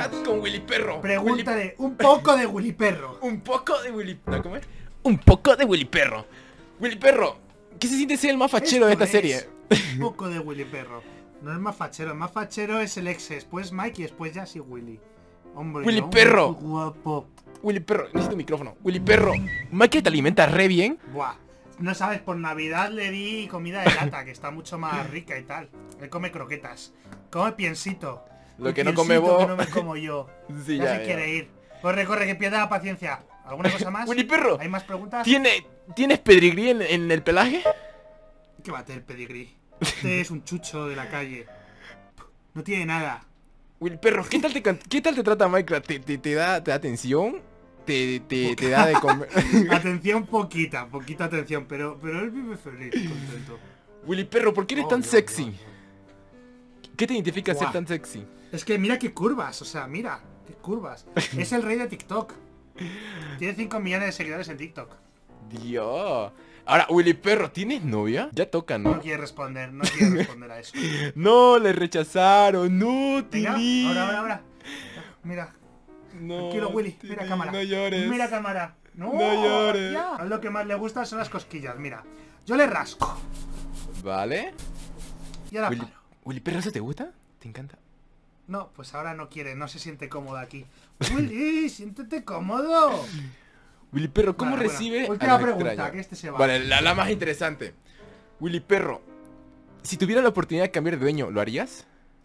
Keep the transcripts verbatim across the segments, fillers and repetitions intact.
con Willy Perro. Pregúntale Willy... un poco de Willy Perro. Un poco de Willy... ¿No, cómo es? Un poco de Willy Perro. Willy Perro, ¿qué se siente ser el más fachero de esta Esto serie? es un poco de Willy Perro. No es más fachero, el más fachero es el ex, después Mike y después ya sí Willy. Hombre, Willy no, Perro. muy guapo. Willy Perro, necesito un micrófono. Willy Perro, Mike te alimenta re bien. Buah. No sabes, por Navidad le di comida de lata, que está mucho más rica y tal. Él come croquetas. Come piensito. Lo El que no piensito come vos. que no me como yo. Sí, ya, ya, se ya. quiere ir. Corre, corre, que pierda la paciencia. ¿Alguna cosa más? Willy Perro, ¿Hay más preguntas? ¿tiene, ¿tienes pedigrí en, en el pelaje? ¿Qué va a tener pedigrí? Este es un chucho de la calle. No tiene nada. Willy Perro, ¿qué tal te, can- ¿qué tal te trata Minecraft? ¿Te, te, te da, ¿Te da atención? ¿Te, te, te da de comer? Atención poquita, poquita atención, pero, pero él vive feliz, contento. Willy Perro, ¿por qué eres Oh, tan Dios, sexy? Dios. ¿Qué te identifica ser Buah. tan sexy? Es que mira qué curvas, o sea, mira, qué curvas. Es el rey de TikTok. Tiene cinco millones de seguidores en TikTok. Dios. Ahora, Willy Perro, ¿tienes novia? Ya toca, No ¿no? quiere responder, no quiere responder a eso. No, le rechazaron. No, Venga, Tilín. ahora, ahora, ahora. Mira, No, tranquilo Willy, mira Tilín, cámara. no llores. Mira cámara. No, No llores. ya. A él lo que más le gusta son las cosquillas, mira. Yo le rasco. ¿Vale? Y ahora Willy, paro. Willy Perro, ¿eso te gusta? ¿Te encanta? No, pues ahora no quiere, no se siente cómodo aquí. Willy, siéntete cómodo. Willy Perro, ¿cómo Vale, bueno, recibe a última los pregunta, extraños? que este se va. Vale, la, la más interesante. Willy Perro, si tuviera la oportunidad de cambiar de dueño, ¿lo harías?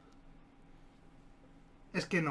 Es que no.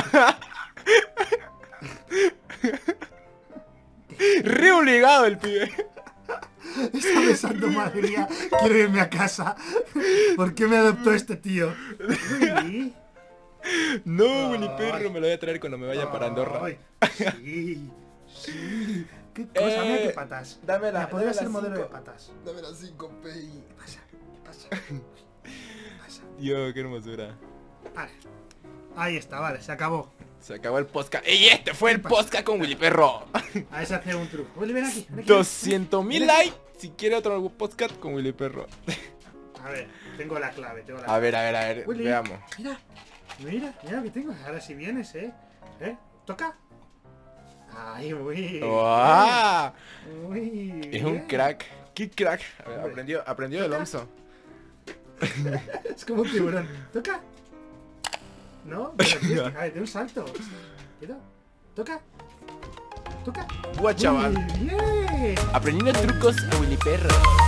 Re obligado el pibe. Está pensando, madre mía, quiero irme a casa. ¿Por qué me adoptó este tío? Willy. No, Ay. Willy Perro, me lo voy a traer cuando me vaya para Andorra. Ay, sí, sí. Qué cosa, mira qué patas. Dame la, Mira, podría dame ser las modelo de cinco. patas. Dame las cinco, pey. ¿Qué pasa? ¿Qué pasa? ¿Qué pasa? Dios, qué hermosura. Vale. Ahí está, vale, se acabó. Se acabó el podcast. ¡Y este fue el podcast con Willy Perro! A ver si hace un truco. Willy, ven aquí. Ven aquí. doscientos mil likes si quiere otro podcast con Willy Perro. A ver, tengo la clave, tengo la A clave. ver, a ver, a ver, Willy, veamos. Mira, mira, mira lo que tengo. Ahora si vienes, eh. ¿Eh? ¿Toca? Ay, muy. ¡Wow! Muy. Es un bien. crack. ¡Qué crack! A ver, Hombre. aprendió, aprendió del Omso. Es como un tiburón. ¿Toca? ¿No? Pero tienes que- a ver, de un salto. Mira. ¿Toca? ¿Toca? ¡Buah, chaval! Muy bien. Aprendiendo trucos a Willy Perro.